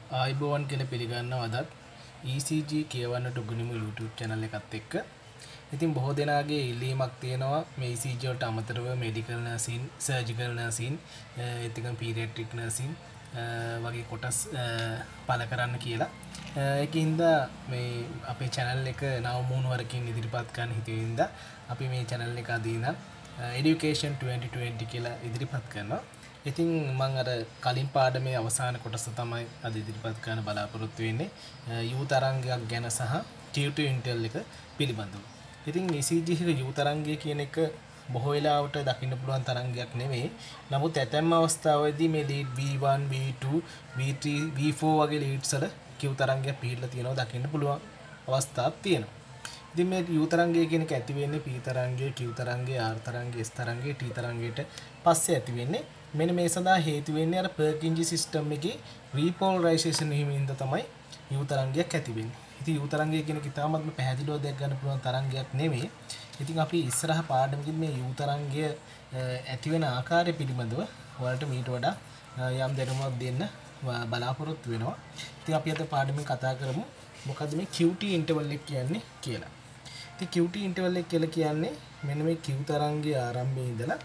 ආයිබෝවන් කියලා පිළිගන්නවා අදත් ECG කියවන්නට උගනිමු YouTube channel එකත් එක්ක. ඉතින් බොහෝ දෙනාගේ ඉල්ලීමක් තියෙනවා මේ ECG වලට අමතරව medical nursing, surgical nursing, එතකම pediatric nursing වගේ කොටස් පළ කරන්න කියලා. ඒකින්ද මේ අපේ channel එක නව මුණුවරකින් ඉදිරිපත් කරන්න හිතුවින්ද අපි මේ channel එක අදීන education 2020 කියලා ඉදිරිපත් කරනවා. ඉතින් මම අර කලින් පාඩමේ අවසාන කොටස තමයි අද ඉදිරිපත් කරන්න බලාපොරොත්තු වෙන්නේ යූ තරංගයක් ගැන සහ Q2 ඉන්ටෙල් එක පිළිබඳව. ඉතින් ECG එක යූ තරංගය කියන එක බොහෝ වෙලාවට දකින්න පුළුවන් තරංගයක් නෙමෙයි. නමුත් ඇතැම් අවස්ථාවලදී මේ lead V1, V2, V3, V4 වගේ ලීඩ්ස් වල Q තරංගයක් පිළිලා තියෙනවා දකින්න පුළුවන් අවස්ථාවක් තියෙනවා. ඉතින් මේ U තරංගය කියන එක ඇති වෙන්නේ P තරංගය, Q තරංගය, R තරංගය, S තරංගය, T තරංගයට පස්සේ ඇති වෙන්නේ. මෙන්න මේ සඳහා හේතු වෙන්නේ අර Purkinje සිස්ටම් එකේ repolarization හිමින්ද තමයි U තරංගයක් ඇති වෙන්නේ. ඉතින් U තරංගය කියන එක ඉතාමත්ම පැහැදිලිව දැක් ගන්න පුළුවන් තරංගයක් නෙමෙයි. ඉතින් අපි ඉස්සරහ පාඩමකින් මේ U තරංගය ඇති වෙන ආකාරය පිළිබඳව ඔයාලට මීට වඩා යම් දැනුමක් දෙන්න බලාපොරොත්තු වෙනවා. ඉතින් අපි අද පාඩමෙන් කතා කරමු මොකද්ද මේ QT interval එක කියන්නේ කියලා. ඉතින් QT interval එක කියලා කියන්නේ මෙන්න මේ Q තරංගයේ ආරම්භයේ ඉඳලා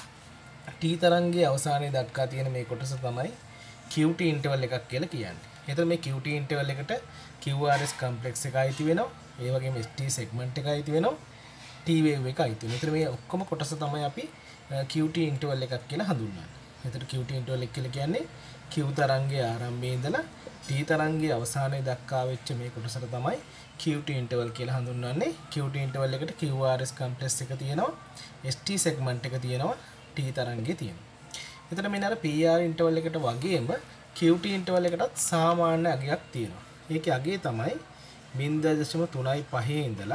T තරංගයේ අවසානයේ දක්වා තියෙන මේ කොටස තමයි QT interval එකක් කියලා කියන්නේ. එතකොට මේ QT interval එකට QRS complex එක අයිති වෙනවා. ඒ වගේම ST segment එක අයිති වෙනවා. T wave එක අයිති වෙනවා. එතකොට මේ ඔක්කොම කොටස තමයි අපි QT interval එකක් කියලා හඳුන්වන්නේ. එතකොට QT interval එක කියලා කියන්නේ Q තරංගයේ ආරම්භයේ ඉඳලා T තරංගයේ අවසානයේ දක්වා වෙච්ච මේ කොටසට තමයි QT interval කියලා හඳුන්වන්නේ. QT interval එකට QRS complex එක තියෙනවා. ST segment එක තියෙනවා. T තරංගයේ තියෙනවා. එතන මෙන්න අර PR interval එකට වගේම QT interval එකටත් සාමාන්‍ය අගයක් තියෙනවා. ඒකේ අගය තමයි 0.35 ඉඳලා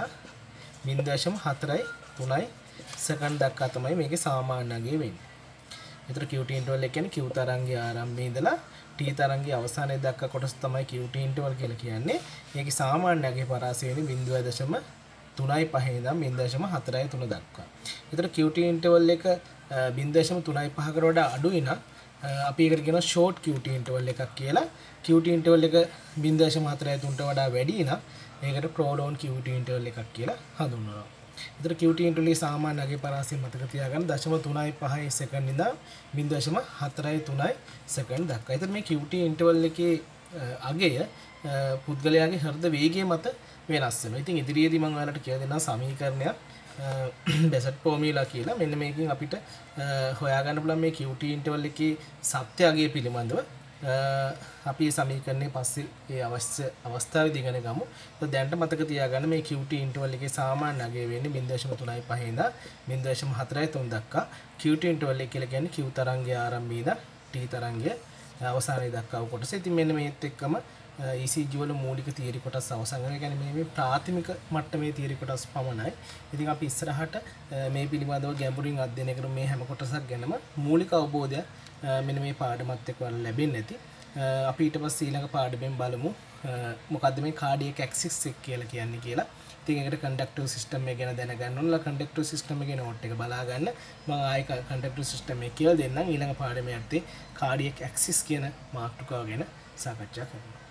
0.43 සෙකන්ඩ් දක්වා තමයි මේකේ සාමාන්‍ය අගය වෙන්නේ. එතන QT interval එක කියන්නේ Q තරංගයේ ආරම්භයේ ඉඳලා T තරංගයේ අවසානයේ දක්වා කොටස තමයි QT interval කියලා කියන්නේ. මේකේ සාමාන්‍ය අගය පරාසය වෙන්නේ 0.35 ඉඳන් 0.43 දක්වා. එතන QT interval එක 0.35කට වඩා අඩුයි නම් අපි ඒකට කියනවා short QT interval එකක් කියලා. QT interval එක 0.43ට වඩා වැඩි නම් ඒකට prolonged QT interval එකක් කියලා හඳුන්වනවා. ඒතර QT interval එකේ සාමාන්‍ය අගය පරාසය මතක තියාගන්න 0.35 සෙකන්ඩ් ඉඳන් 0.43 සෙකන්ඩ් දක්වා. ඒතර මේ QT interval එකේ අගය පුද්ගලයාගේ හෘද වේගය මත වෙනස් වෙනවා. ඉතින් ඉදිරියේදී මම ඔයාලට කියලා දෙනවා සමීකරණයක් බෙසට් ෆෝමියුලා කියලා. මෙන්න මේකෙන් අපිට හොයාගන්න පුළුවන් මේ QT interval එකේ සත්‍ය අගය පිළිබඳව අපි සමීකරණේ පස්සේ ඒ අවශ්‍ය අවස්ථාවේදී ඉගෙන ගමු. તો දැනට මතක තියාගන්න මේ QT interval එකේ සාමාන්‍ය අගය වෙන්නේ 0.35 ඉඳන් 0.43 දක්වා. QT interval එක කියලා කියන්නේ Q තරංගයේ ආරම්භය ඉඳන් T තරංගයේ අවසානයේ දක්වා වූ කොටස. ඉතින් මෙන්න මේත් එක්කම ECG වල මූලික තියරි කොටස් අවසන් වෙනවා. කියන්නේ මේ ප්‍රාථමික මට්ටමේ තියරි කොටස් පමණයි. ඉතින් අපි ඉස්සරහට මේ පිළිබඳව ගැඹුරින් අධ්‍යයනය කරමු. මේ හැම කොටසක් ගැනම මූලික අවබෝධය මෙන්න මේ පාඩමත් එක්ක වල ලැබෙන්නේ නැති. අපි ඊට පස්සේ ඊළඟ පාඩමෙන් බලමු මොකද්ද මේ කාඩියක ඇක්සිස් එක කියලා කියන්නේ කියලා. ඉතින් ඒකට කන්ඩක්ටිව් සිස්ටම් එක ගැන දැනගන්න ඕනලා කන්ඩක්ටිව් සිස්ටම් එකේ නෝට් එක බලා ගන්න. මම ආයෙ කන්ඩක්ටිව් සිස්ටම් එක කියලා දෙන්නම්. ඊළඟ පාඩමේ යද්දී කාඩියක ඇක්සිස් කියන මාතෘකාව ගැන සාකච්ඡා කරමු.